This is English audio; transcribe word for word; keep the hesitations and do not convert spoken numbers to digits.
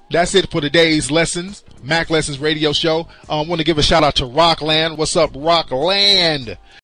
That's it for today's lessons, Mac Lessons Radio Show. I um, want to give a shout out to Rockland. What's up, Rockland?